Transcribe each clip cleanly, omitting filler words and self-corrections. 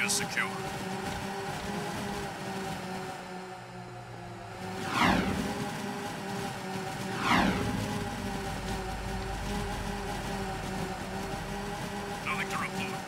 is secure. Nothing to report.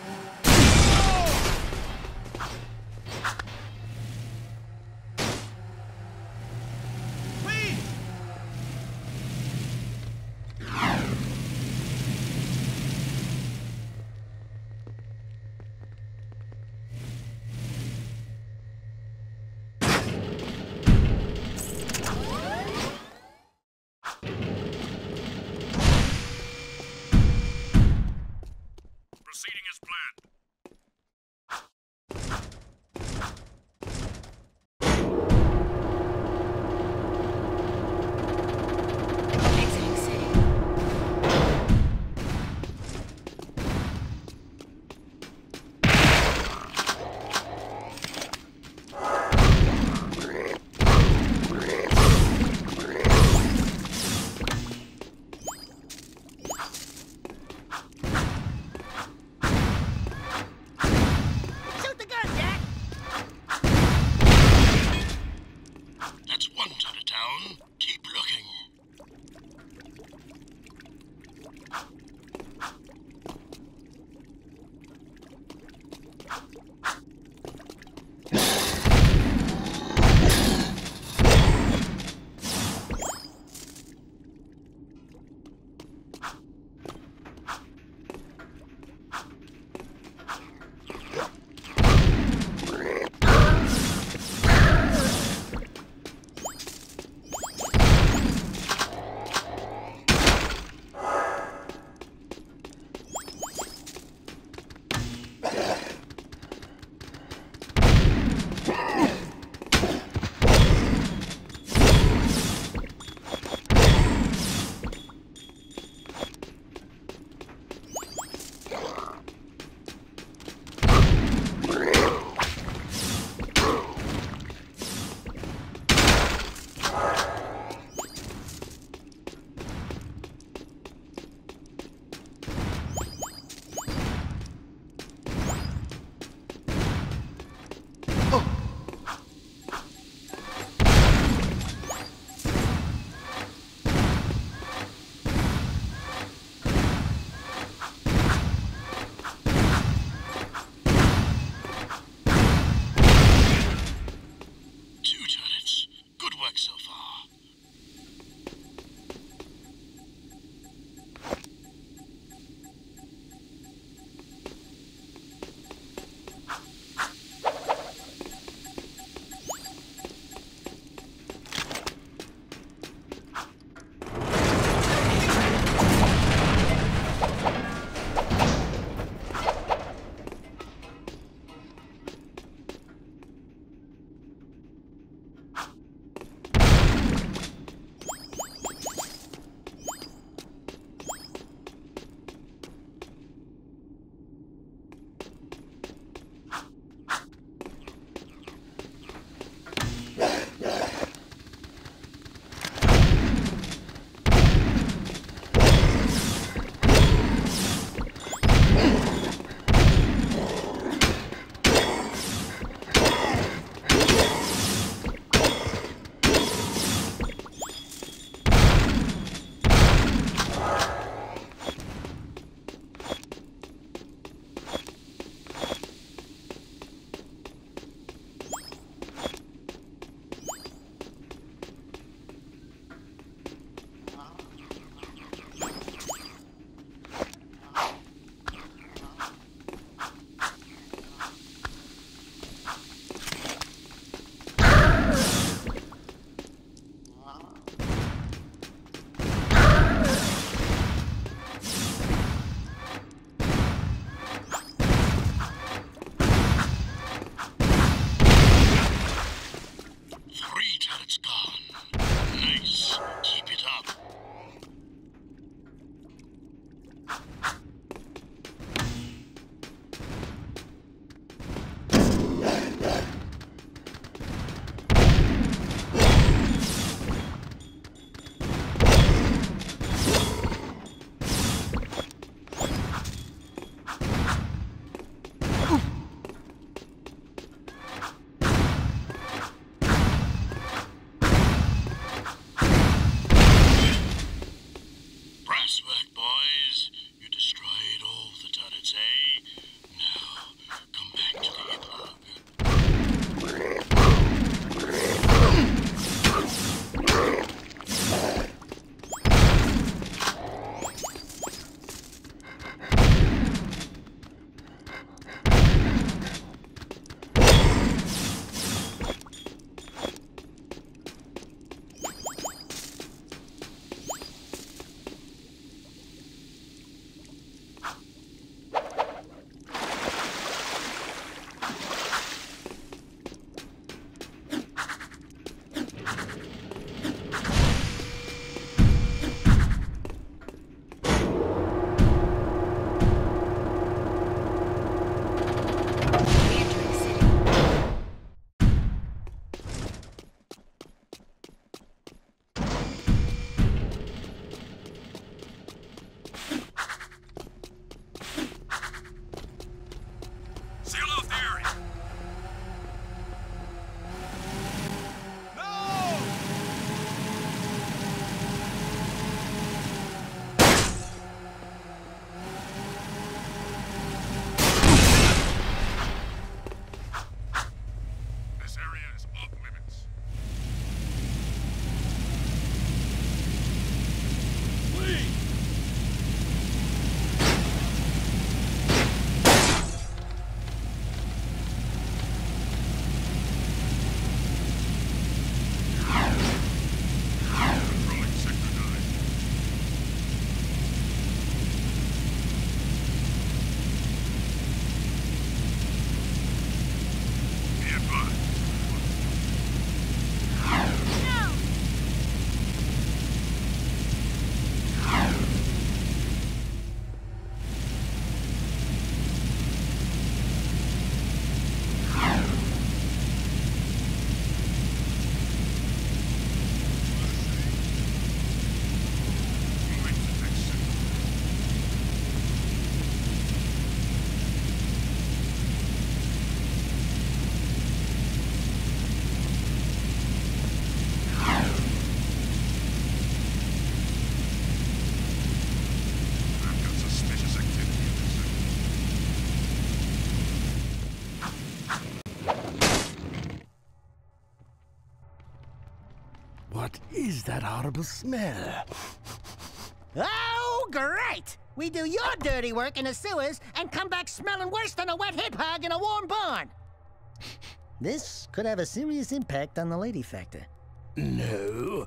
What is that horrible smell? Oh, great! We do your dirty work in the sewers and come back smelling worse than a wet hip hog in a warm barn. This could have a serious impact on the lady factor. No.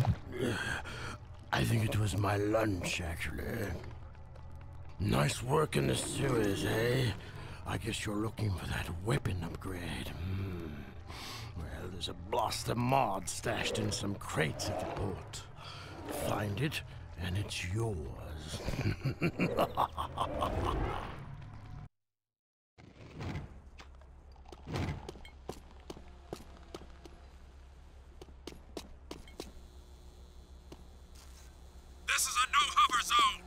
I think it was my lunch, actually. Nice work in the sewers, eh? I guess you're looking for that weapon upgrade. Well, there's a blaster mod stashed in some crates at the port. Find it, and it's yours. This is a no-hover zone!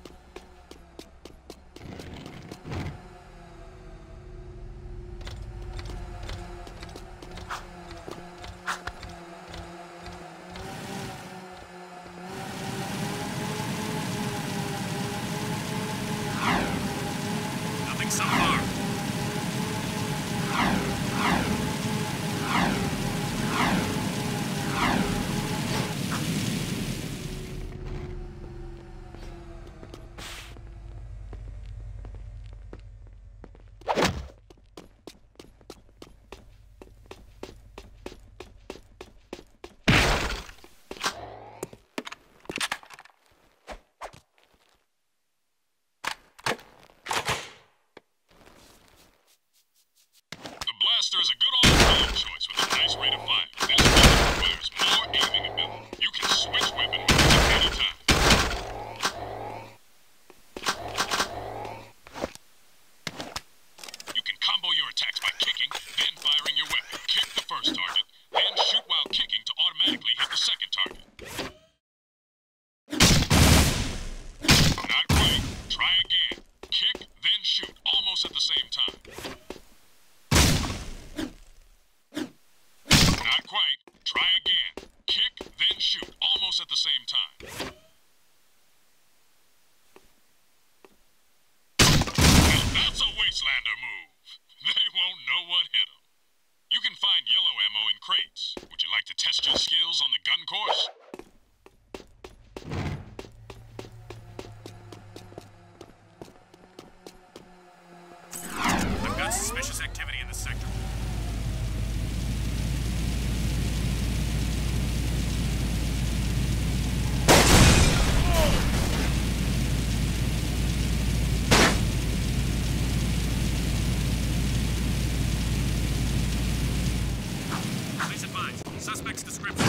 Nothing so far. Blaster is a good all-around choice with a nice rate of fire. This weapon requires more aiming ability. You can switch weapon moves at any time. You can combo your attacks by kicking, then firing your weapon. Kick the first target, then shoot while kicking to automatically hit the second target. Not quite. Try again. Kick, then shoot, almost at the same time. Not quite. Try again. Kick, then shoot, almost at the same time. Now that's a Wastelander move. They won't know what hit them. You can find yellow ammo in crates. Would you like to test your skills on the gun course? I've got suspicious activity in the sector. Please advise. Suspect's description.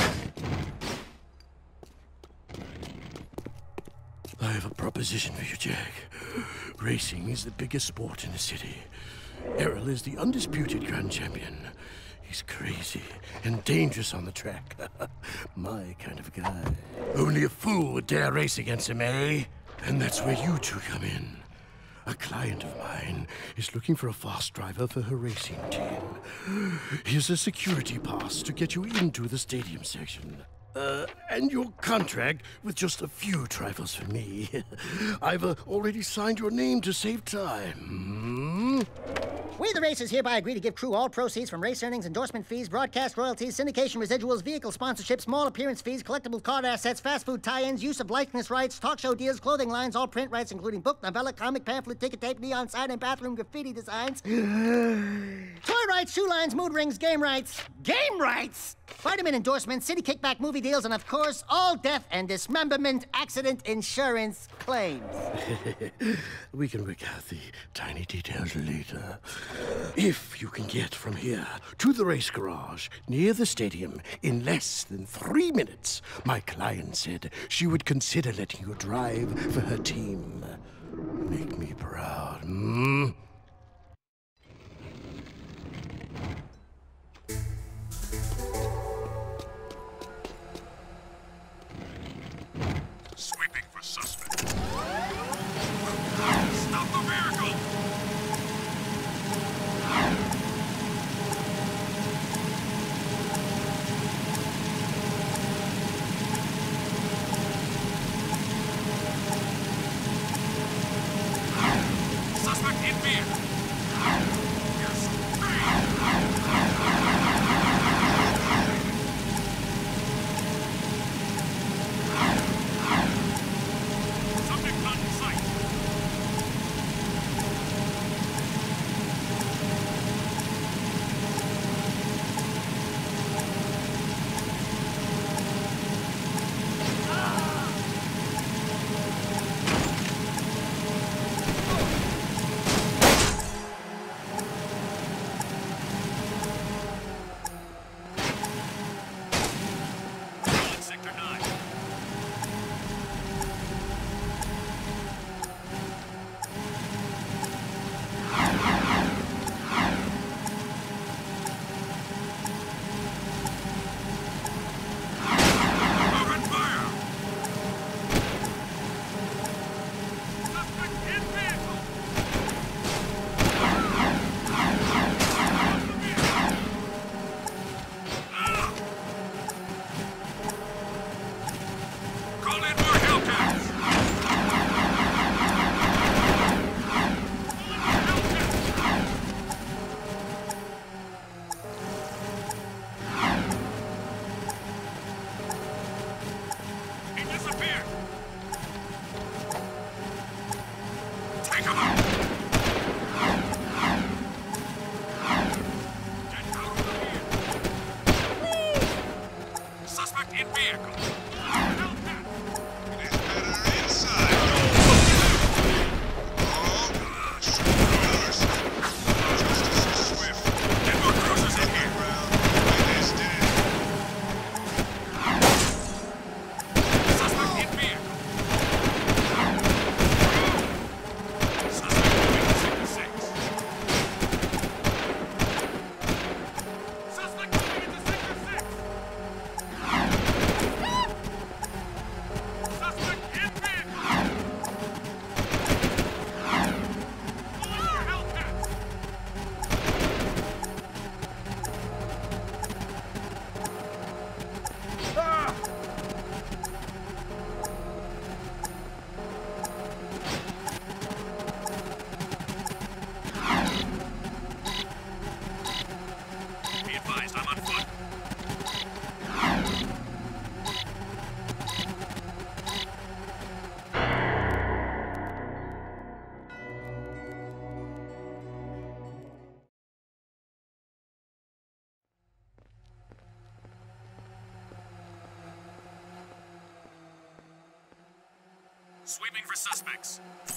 I have a proposition for you, Jack. Racing is the biggest sport in the city. Errol is the undisputed grand champion. He's crazy and dangerous on the track. My kind of guy. Only a fool would dare race against him, eh? And that's where you two come in. A client of mine is looking for a fast driver for her racing team. Here's a security pass to get you into the stadium section. And your contract with just a few trifles for me. I've already signed your name to save time. We, the racers, hereby agree to give crew all proceeds from race earnings, endorsement fees, broadcast royalties, syndication residuals, vehicle sponsorships, small appearance fees, collectible card assets, fast food tie-ins, use of likeness rights, talk show deals, clothing lines, all print rights, including book, novella, comic, pamphlet, ticket tape, neon sign, and bathroom graffiti designs. Toy rights, shoe lines, mood rings, game rights. Game rights! Vitamin endorsements, city kickback movie deals, and of course, all death and dismemberment accident insurance claims. We can work out the tiny details later. If you can get from here to the race garage near the stadium in less than 3 minutes, my client said she would consider letting you drive for her team. Make me proud, Sweeping for suspect. Stop the vehicle! Suspect in vehicle. Yes. up here! Take him out! Get out of here! Please! Suspect in vehicle! It is better inside. Oh, gosh. Justice is swift. Get more cruisers in here! It is dead. Suspect in vehicle! Suspect moving to Sector 6. Suspect moving into Sector 6! Suspect in vehicle! More Hellcats! Be advised, I'm on foot. Sweeping for suspects.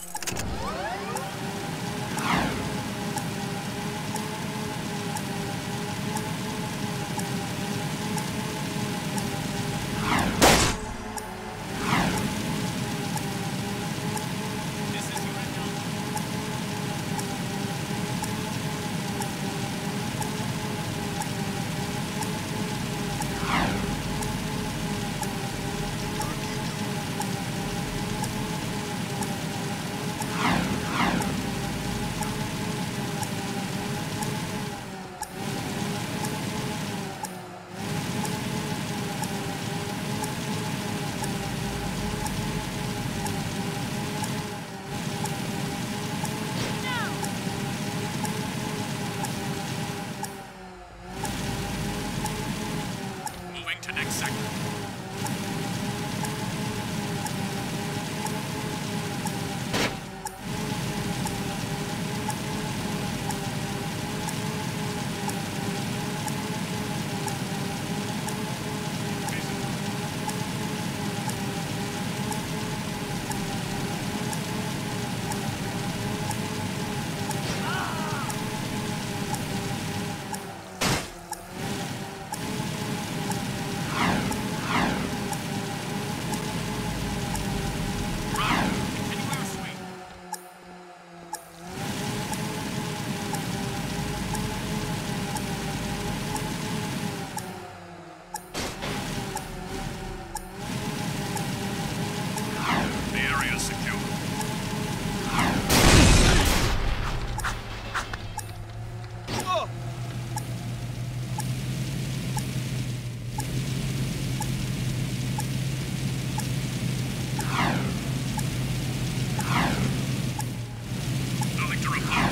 This is your intel. Moving to next sector. Run! Continue our sweep. The area is secure. Nothing to report.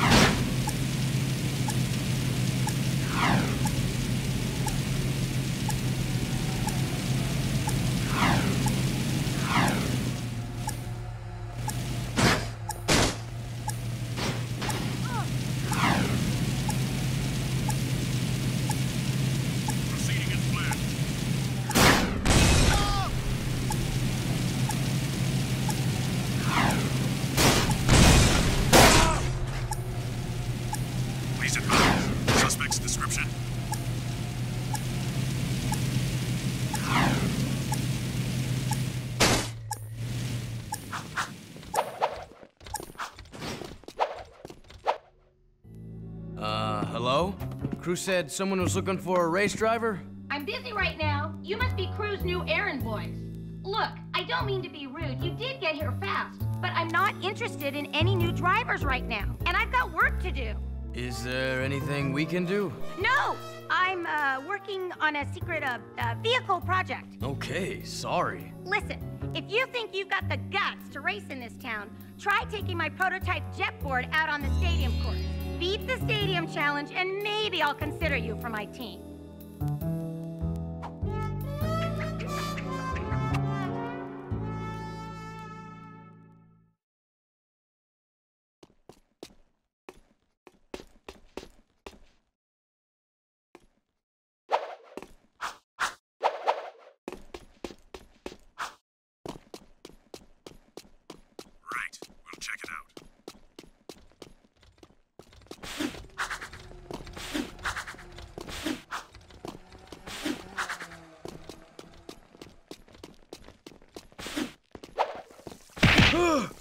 Proceeding as planned. Please advise. Suspect's description. Hello? Crew said someone was looking for a race driver? I'm busy right now. You must be Crew's new errand boys. Look, I don't mean to be rude. You did get here fast. But I'm not interested in any new drivers right now. And I've got work to do. Is there anything we can do? No! I'm working on a secret vehicle project. Okay, sorry. Listen, if you think you've got the guts to race in this town, try taking my prototype jet board out on the stadium course. Beat the stadium challenge, and maybe I'll consider you for my team. Ugh.